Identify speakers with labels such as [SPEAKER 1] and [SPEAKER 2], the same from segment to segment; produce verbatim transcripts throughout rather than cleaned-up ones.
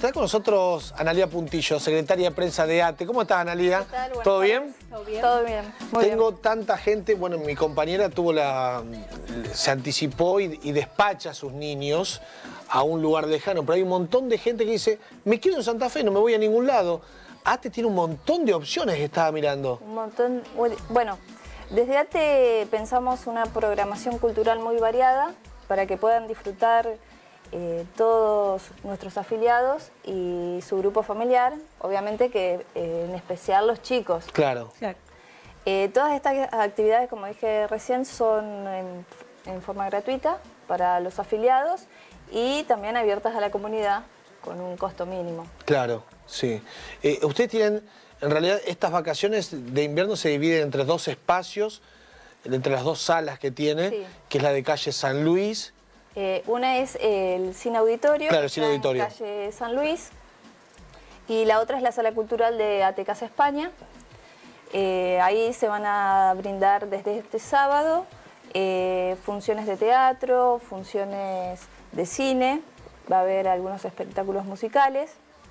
[SPEAKER 1] está con nosotros Analía Puntillo, secretaria de prensa de ATE. ¿Cómo estás, Analía?
[SPEAKER 2] ¿Qué tal?
[SPEAKER 1] ¿Todo bien?
[SPEAKER 2] ¿Todo bien? Todo bien. Muy
[SPEAKER 1] Tengo
[SPEAKER 2] bien.
[SPEAKER 1] tanta gente, bueno, mi compañera tuvo la, se anticipó y, y despacha a sus niños a un lugar lejano, pero hay un montón de gente que dice, me quedo en Santa Fe, no me voy a ningún lado. ATE tiene un montón de opciones que estaba mirando.
[SPEAKER 2] Un montón. Bueno, desde ATE pensamos una programación cultural muy variada para que puedan disfrutar eh, todos nuestros afiliados y su grupo familiar, obviamente que eh, en especial los chicos.
[SPEAKER 1] Claro.
[SPEAKER 2] Claro. Eh, todas estas actividades, como dije recién, son en, en forma gratuita para los afiliados y también abiertas a la comunidad con un costo mínimo.
[SPEAKER 1] Claro, sí. Eh, ustedes tienen, en realidad, estas vacaciones de invierno se dividen entre dos espacios, entre las dos salas que tiene, sí, que es la de calle San Luis.
[SPEAKER 2] Eh, una es el Cine Auditorio,
[SPEAKER 1] claro, el Cine Auditorio,
[SPEAKER 2] en calle San Luis, y la otra es la Sala Cultural de ATE Casa España. Eh, ahí se van a brindar desde este sábado eh, funciones de teatro, funciones de cine, va a haber algunos espectáculos musicales.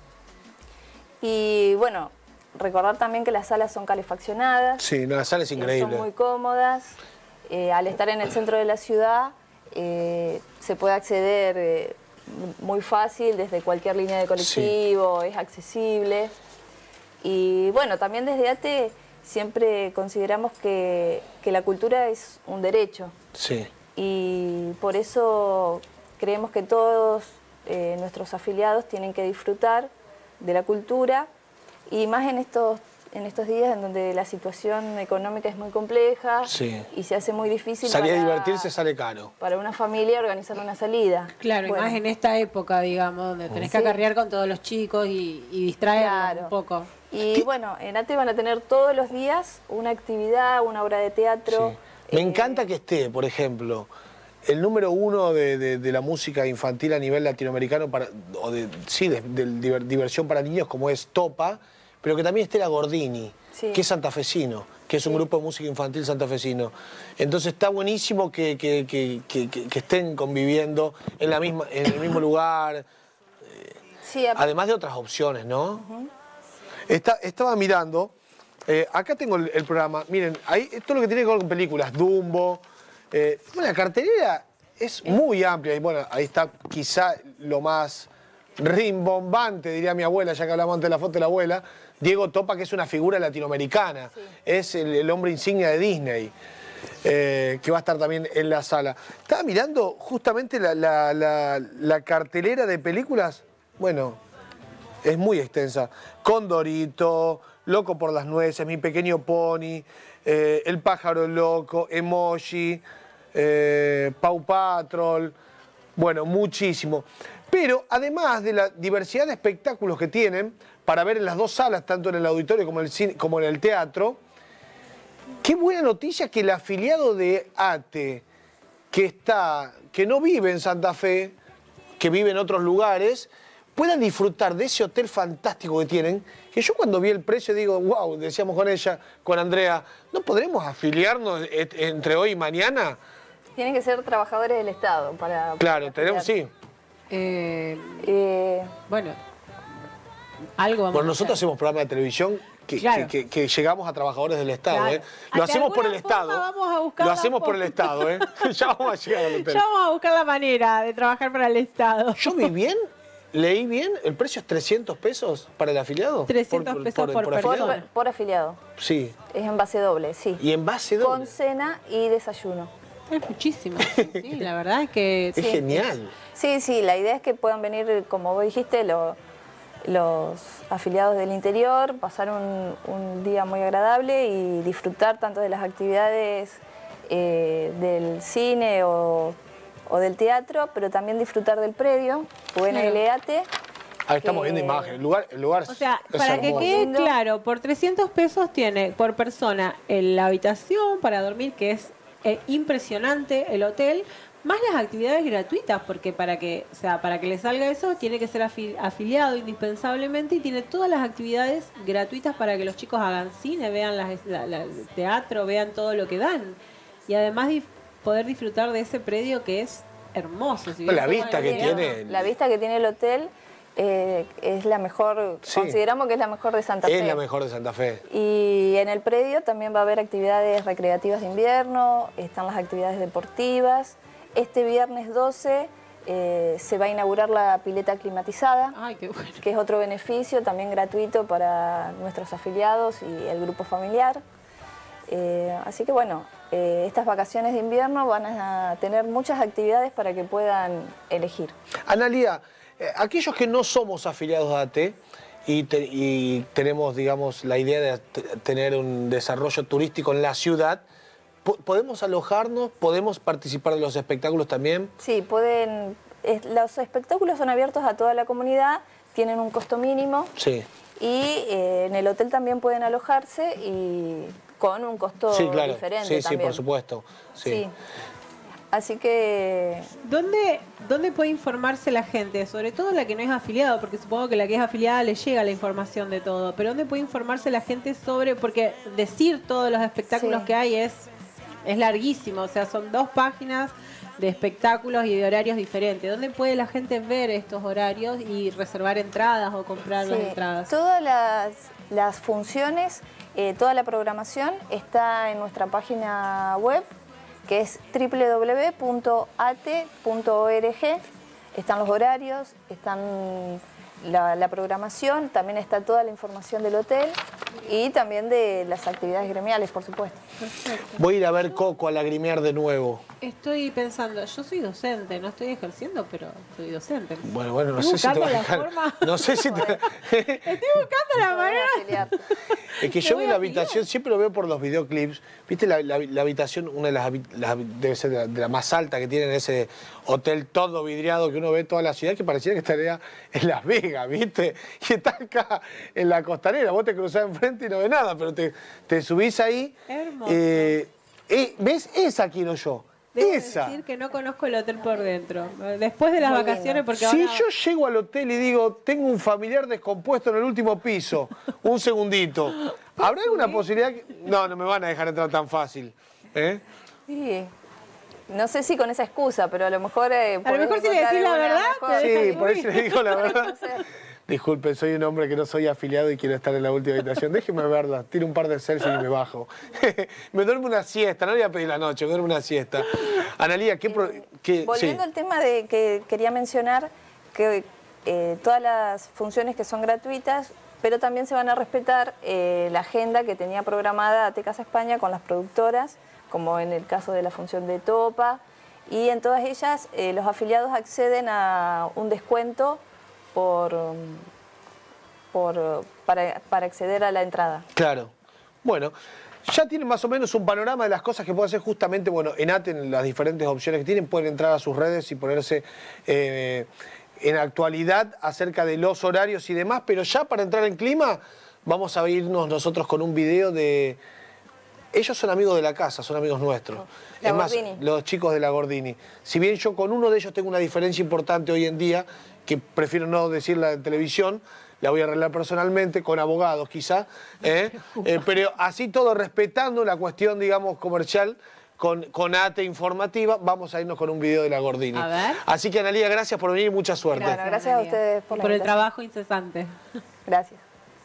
[SPEAKER 2] Y bueno, recordar también que las salas son calefaccionadas.
[SPEAKER 1] Sí, no, la sala es increíble.
[SPEAKER 2] Son muy cómodas. Eh, al estar en el centro de la ciudad, eh, se puede acceder eh, muy fácil desde cualquier línea de colectivo, sí, es accesible. Y bueno, también desde ATE siempre consideramos que, que la cultura es un derecho.
[SPEAKER 1] Sí.
[SPEAKER 2] Y por eso creemos que todos eh, nuestros afiliados tienen que disfrutar de la cultura, y más en estos, en estos días en donde la situación económica es muy compleja, sí, y se hace muy difícil.
[SPEAKER 1] Salir
[SPEAKER 2] para,
[SPEAKER 1] a divertirse sale caro.
[SPEAKER 2] Para una familia organizar una salida.
[SPEAKER 3] Claro, bueno, y más en esta época, digamos, donde tenés que
[SPEAKER 2] sí,
[SPEAKER 3] acarrear con todos los chicos y, y distraerlos, claro, un poco.
[SPEAKER 2] Y bueno, en ATE van a tener todos los días una actividad, una obra de teatro.
[SPEAKER 1] Sí. Me
[SPEAKER 2] eh,
[SPEAKER 1] encanta que esté, por ejemplo, el número uno de, de, de la música infantil a nivel latinoamericano, para, o de, sí, de, de diversión para niños, como es Topa, pero que también esté la Gordini, sí, que es santafesino, que es un, sí, grupo de música infantil santafesino. Entonces está buenísimo que, que, que, que, que estén conviviendo en, la misma, en el mismo lugar, eh,
[SPEAKER 2] sí,
[SPEAKER 1] además de otras opciones, ¿no? Uh-huh. Está, estaba mirando, eh, acá tengo el, el programa, miren, ahí todo lo que tiene que ver con películas, Dumbo. Eh, bueno, la cartelera es muy amplia y bueno, ahí está quizá lo más rimbombante, diría mi abuela, ya que hablamos antes de la foto de la abuela, Diego Topa, que es una figura latinoamericana, sí, es el, el hombre insignia de Disney, eh, que va a estar también en la sala. Estaba mirando justamente la, la, la, la cartelera de películas, bueno, es muy extensa, Condorito, Loco por las nueces, Mi pequeño pony, eh, El pájaro loco, Emoji, eh, Paw Patrol, bueno, muchísimo. Pero además de la diversidad de espectáculos que tienen para ver en las dos salas, tanto en el auditorio como en el, cine, como en el teatro, qué buena noticia que el afiliado de ATE, que, está, que no vive en Santa Fe, que vive en otros lugares, puedan disfrutar de ese hotel fantástico que tienen, que yo cuando vi el precio digo, wow, decíamos con ella, con Andrea, ¿no podremos afiliarnos entre hoy y mañana?
[SPEAKER 2] Tienen que ser trabajadores del Estado para...
[SPEAKER 1] Claro,
[SPEAKER 2] para
[SPEAKER 1] tenemos, sí.
[SPEAKER 3] Eh,
[SPEAKER 2] eh,
[SPEAKER 3] bueno, algo vamos
[SPEAKER 1] Bueno,
[SPEAKER 3] a
[SPEAKER 1] nosotros
[SPEAKER 3] hacer.
[SPEAKER 1] hacemos programa de televisión que,
[SPEAKER 3] claro,
[SPEAKER 1] que, que, que llegamos a trabajadores del Estado,
[SPEAKER 3] claro,
[SPEAKER 1] ¿eh? Lo
[SPEAKER 3] de
[SPEAKER 1] hacemos por el Estado.
[SPEAKER 3] Vamos a buscar
[SPEAKER 1] Lo hacemos por el Estado, ¿eh? Ya vamos a llegar al hotel.
[SPEAKER 3] Ya vamos a buscar la manera de trabajar para el Estado.
[SPEAKER 1] Yo vi bien, leí bien, el precio es trescientos pesos para el afiliado.
[SPEAKER 3] trescientos pesos por, por, por
[SPEAKER 2] persona.
[SPEAKER 3] afiliado.
[SPEAKER 2] Por, por afiliado.
[SPEAKER 1] Sí.
[SPEAKER 2] Es en base doble, sí.
[SPEAKER 1] ¿Y en base doble?
[SPEAKER 2] Con cena y desayuno.
[SPEAKER 3] Es muchísimo. Sí, la verdad es que...
[SPEAKER 1] Es
[SPEAKER 2] sí,
[SPEAKER 1] genial.
[SPEAKER 2] Sí, sí, la idea es que puedan venir, como vos dijiste, lo, los afiliados del interior, pasar un, un día muy agradable y disfrutar tanto de las actividades eh, del cine o, o del teatro, pero también disfrutar del predio, U N L A T.
[SPEAKER 1] Ahí estamos
[SPEAKER 2] que...
[SPEAKER 1] viendo imágenes. El lugar, el lugar
[SPEAKER 3] O sea,
[SPEAKER 1] es
[SPEAKER 3] para
[SPEAKER 1] hermoso.
[SPEAKER 3] que quede claro, por trescientos pesos tiene por persona la habitación para dormir, que es eh, impresionante, el hotel, más las actividades gratuitas, porque para que, o sea, para que le salga eso tiene que ser afili afiliado indispensablemente, y tiene todas las actividades gratuitas para que los chicos hagan cine, vean las, la, la, teatro, vean todo lo que dan. Y además dif poder disfrutar de ese predio que es hermoso. Si
[SPEAKER 1] la vista que tiene.
[SPEAKER 2] La vista que tiene el hotel, Eh, es la mejor,
[SPEAKER 1] Sí.
[SPEAKER 2] consideramos que es la mejor de Santa Fe.
[SPEAKER 1] Es la mejor de Santa Fe.
[SPEAKER 2] Y en el predio también va a haber actividades recreativas de invierno, están las actividades deportivas. Este viernes doce eh, se va a inaugurar la pileta climatizada,
[SPEAKER 3] Ay, qué bueno.
[SPEAKER 2] que es otro beneficio también gratuito para nuestros afiliados y el grupo familiar. Eh, así que bueno, eh, estas vacaciones de invierno van a tener muchas actividades para que puedan elegir.
[SPEAKER 1] Analía, eh, aquellos que no somos afiliados a A T y, te- y tenemos, digamos, la idea de t- tener un desarrollo turístico en la ciudad, po- ¿podemos alojarnos? ¿Podemos participar de los espectáculos también?
[SPEAKER 2] Sí, pueden, es- los espectáculos son abiertos a toda la comunidad, tienen un costo mínimo
[SPEAKER 1] Sí.
[SPEAKER 2] y eh, en el hotel también pueden alojarse y con un costo
[SPEAKER 1] Sí, claro.
[SPEAKER 2] diferente
[SPEAKER 1] Sí, sí,
[SPEAKER 2] también.
[SPEAKER 1] por supuesto. Sí.
[SPEAKER 2] Sí. Así que
[SPEAKER 3] ¿Dónde, ¿Dónde puede informarse la gente? Sobre todo la que no es afiliada, porque supongo que la que es afiliada le llega la información de todo. Pero ¿dónde puede informarse la gente sobre...? Porque decir todos los espectáculos
[SPEAKER 2] Sí.
[SPEAKER 3] que hay es, es larguísimo. O sea, son dos páginas de espectáculos y de horarios diferentes. ¿Dónde puede la gente ver estos horarios y reservar entradas o comprar las
[SPEAKER 2] sí,
[SPEAKER 3] entradas?
[SPEAKER 2] todas las, las funciones, eh, toda la programación está en nuestra página web, que es doble u doble u doble u punto a t e punto org. Están los horarios, están la, la programación, también está toda la información del hotel y también de las actividades gremiales, por supuesto.
[SPEAKER 3] Perfecto.
[SPEAKER 1] Voy a ir a ver Coco a lagrimear de nuevo.
[SPEAKER 3] Estoy pensando, yo soy docente, no estoy ejerciendo, pero soy docente.
[SPEAKER 1] Bueno, bueno, no
[SPEAKER 3] Estoy
[SPEAKER 1] sé si te va a
[SPEAKER 3] buscando la
[SPEAKER 1] dejar.
[SPEAKER 3] forma.
[SPEAKER 1] No sé si te...
[SPEAKER 3] Estoy buscando la
[SPEAKER 2] Se van a
[SPEAKER 3] manera.
[SPEAKER 2] afiliar.
[SPEAKER 1] Es que
[SPEAKER 3] Me
[SPEAKER 1] yo
[SPEAKER 3] voy
[SPEAKER 1] veo la
[SPEAKER 3] a afiliar.
[SPEAKER 1] habitación, siempre lo veo por los videoclips. ¿Viste la, la- la habitación, una de las, habi- las habi- debe ser de la, de la más alta que tienen ese hotel todo vidriado que uno ve toda la ciudad, que pareciera que estaría en Las Vegas, ¿viste? Y está acá en la costanera, vos te cruzás enfrente y no ves nada, pero te, te subís ahí.
[SPEAKER 3] Hermoso.
[SPEAKER 1] eh, eh, ¿Ves? Esa quiero yo.
[SPEAKER 3] Debo
[SPEAKER 1] Esa.
[SPEAKER 3] decir que no conozco el hotel por dentro. Después de las
[SPEAKER 2] Muy
[SPEAKER 3] vacaciones,
[SPEAKER 2] lindo.
[SPEAKER 3] porque
[SPEAKER 1] Si
[SPEAKER 3] ahora...
[SPEAKER 1] yo llego al hotel y digo, tengo un familiar descompuesto en el último piso, un segundito, ¿habrá alguna posibilidad? Que... No, no me van a dejar entrar tan fácil. ¿eh?
[SPEAKER 2] Sí. No sé si con esa excusa, pero a lo mejor... eh,
[SPEAKER 3] A lo
[SPEAKER 2] podés
[SPEAKER 3] mejor si le
[SPEAKER 2] encontrar
[SPEAKER 3] decís la
[SPEAKER 2] alguna
[SPEAKER 3] verdad,
[SPEAKER 2] mejor.
[SPEAKER 3] te dejan
[SPEAKER 1] Sí, por eso le digo la verdad.
[SPEAKER 2] No sé.
[SPEAKER 1] Disculpen, soy un hombre que no soy afiliado y quiero estar en la última habitación. Déjeme verla, tiro un par de selfies y me bajo. Me duermo una siesta, no le voy a pedir la noche, me duermo una siesta. Analía, ¿qué...? Pro... qué...
[SPEAKER 2] Volviendo
[SPEAKER 1] sí.
[SPEAKER 2] al tema de que quería mencionar, que eh, todas las funciones que son gratuitas, pero también se van a respetar eh, la agenda que tenía programada A T Casa España con las productoras, como en el caso de la función de Topa, y en todas ellas eh, los afiliados acceden a un descuento por, um, por, para, para acceder a la entrada.
[SPEAKER 1] Claro. Bueno, ya tienen más o menos un panorama de las cosas que pueden hacer justamente, bueno, en A T E, en las diferentes opciones que tienen, pueden entrar a sus redes y ponerse eh, en actualidad acerca de los horarios y demás, pero ya para entrar en clima vamos a irnos nosotros con un video de... Ellos son amigos de la casa, son amigos nuestros.
[SPEAKER 2] La
[SPEAKER 1] es más,
[SPEAKER 2] Gordini.
[SPEAKER 1] los chicos de la Gordini. Si bien yo con uno de ellos tengo una diferencia importante hoy en día, que prefiero no decirla en televisión, la voy a arreglar personalmente, con abogados quizá, ¿eh? Eh, pero así todo respetando la cuestión, digamos, comercial, con, con A T E informativa, vamos a irnos con un video de la Gordini.
[SPEAKER 3] A ver.
[SPEAKER 1] Así que Analía, gracias por venir y mucha suerte.
[SPEAKER 2] Bueno, gracias a
[SPEAKER 3] Analía.
[SPEAKER 2] ustedes por
[SPEAKER 3] Y
[SPEAKER 2] la
[SPEAKER 3] por el
[SPEAKER 2] invitación.
[SPEAKER 3] trabajo incesante.
[SPEAKER 2] Gracias.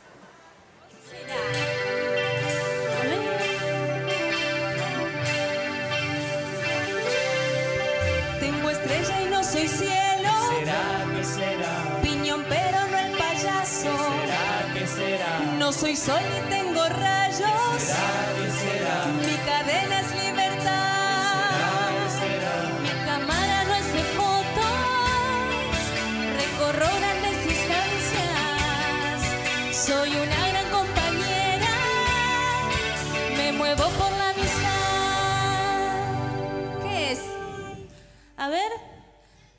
[SPEAKER 4] Tengo estrella y no soy cielo.
[SPEAKER 5] ¿Será que será?
[SPEAKER 4] Piñón pero no el payaso.
[SPEAKER 5] ¿Será que será?
[SPEAKER 4] No soy sol ni tengo rayos.
[SPEAKER 5] ¿Será que será?
[SPEAKER 4] Mi cadena es libertad. Mi cámara no es de fotos. Recorro grandes distancias. Soy una gran compañera. Me muevo por la amistad. ¿Qué es? A ver.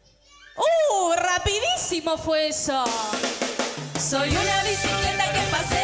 [SPEAKER 4] ¡Uh! ¡Rapidísimo fue eso! Soy una bicicleta que pasea